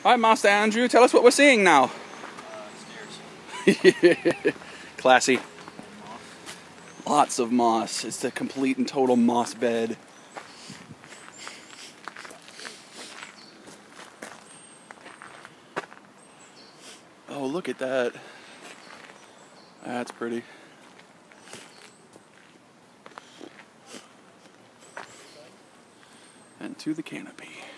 All right, Master Andrew, tell us what we're seeing now. Stairs. Classy. Lots of moss. It's the complete and total moss bed. Oh, look at that. That's pretty. And to the canopy.